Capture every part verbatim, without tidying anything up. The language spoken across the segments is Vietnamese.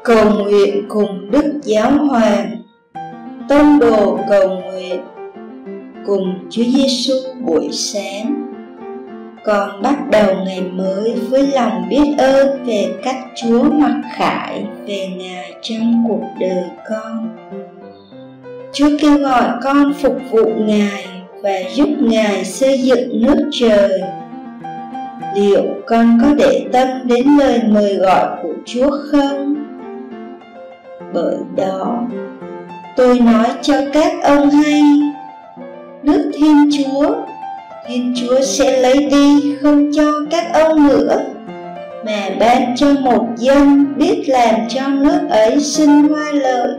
Cầu nguyện cùng Đức Giáo Hoàng. Tông đồ cầu nguyện cùng Chúa Giêsu buổi sáng. Con bắt đầu ngày mới với lòng biết ơn về cách Chúa mặc khải về Ngài trong cuộc đời con. Chúa kêu gọi con phục vụ Ngài và giúp Ngài xây dựng nước trời. Liệu con có để tâm đến lời mời gọi của Chúa không? Bởi đó, tôi nói cho các ông hay, nước Thiên Chúa, Thiên Chúa sẽ lấy đi không cho các ông nữa, mà ban cho một dân biết làm cho nước ấy sinh hoa lợi.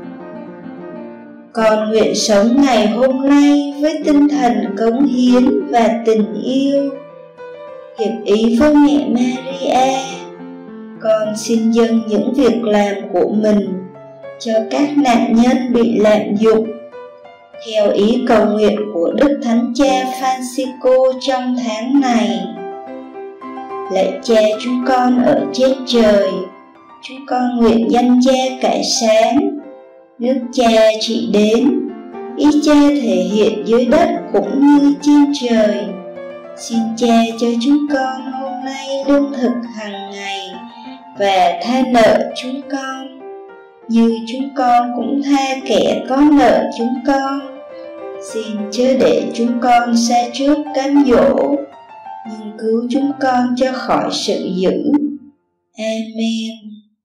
Con nguyện sống ngày hôm nay với tinh thần cống hiến và tình yêu. Hiệp ý với mẹ Maria, con xin dâng những việc làm của mình cho các nạn nhân bị lạm dụng, theo ý cầu nguyện của Đức Thánh Cha Francisco trong tháng này. Lạy Cha chúng con ở trên trời, chúng con nguyện danh Cha cải sáng, nước Cha trị đến, ý Cha thể hiện dưới đất cũng như trên trời. Xin Cha cho chúng con hôm nay lương thực hàng ngày, và tha nợ chúng con như chúng con cũng tha kẻ có nợ chúng con. Xin chớ để chúng con sa trước cám dỗ, nhưng cứu chúng con cho khỏi sự dữ. Amen.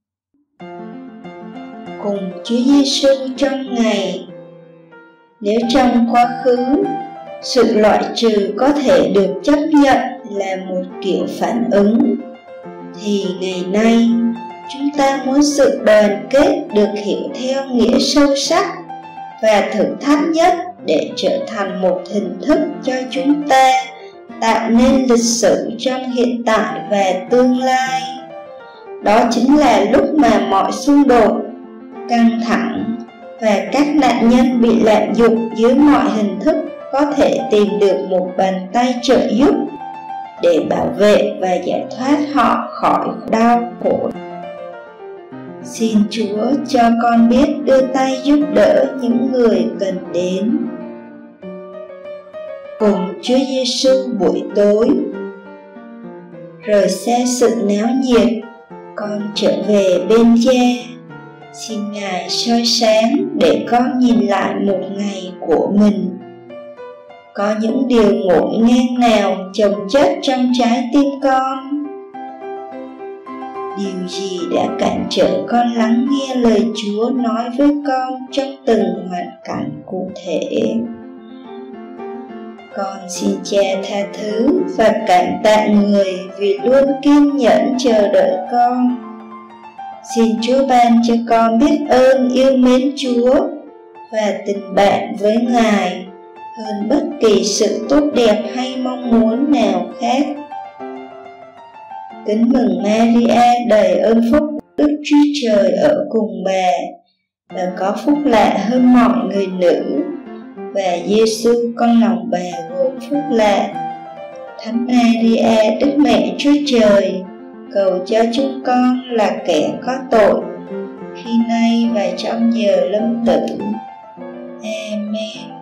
Cùng Chúa Giêsu trong ngày. Nếu trong quá khứ, sự loại trừ có thể được chấp nhận là một kiểu phản ứng, thì ngày nay chúng ta muốn sự đoàn kết được hiểu theo nghĩa sâu sắc và thử thách nhất để trở thành một hình thức cho chúng ta tạo nên lịch sử trong hiện tại và tương lai. Đó chính là lúc mà mọi xung đột, căng thẳng và các nạn nhân bị lạm dụng dưới mọi hình thức có thể tìm được một bàn tay trợ giúp để bảo vệ và giải thoát họ khỏi đau khổ. Xin Chúa cho con biết đưa tay giúp đỡ những người cần đến. Cùng Chúa Giêsu buổi tối. Rời xa sự náo nhiệt, con trở về bên Cha. Xin Ngài soi sáng để con nhìn lại một ngày của mình. Có những điều ngổn ngang nào chồng chất trong trái tim con? Điều gì đã cản trở con lắng nghe lời Chúa nói với con trong từng hoàn cảnh cụ thể? Con xin Cha tha thứ và cảm tạ người vì luôn kiên nhẫn chờ đợi con. Xin Chúa ban cho con biết ơn yêu mến Chúa và tình bạn với Ngài hơn bất kỳ sự tốt đẹp hay mong muốn nào khác. Kính mừng Maria đầy ơn phúc, Đức Chúa Trời ở cùng bà, và có phúc lạ hơn mọi người nữ, và Giêsu con lòng bà gồm phúc lạ. Thánh Maria, Đức Mẹ Chúa Trời, cầu cho chúng con là kẻ có tội, khi nay và trong giờ lâm tử. Amen.